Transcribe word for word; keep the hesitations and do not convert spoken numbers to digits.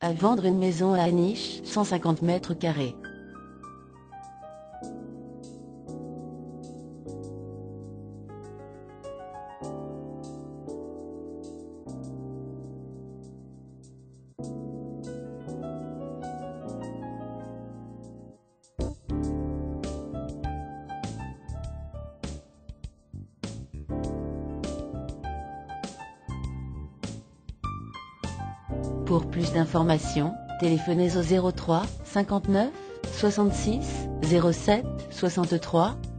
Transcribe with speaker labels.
Speaker 1: À vendre une maison à Aniche, cent cinquante mètres carrés. Pour plus d'informations, téléphonez au zéro trois cinquante-neuf soixante-six zéro sept soixante-trois.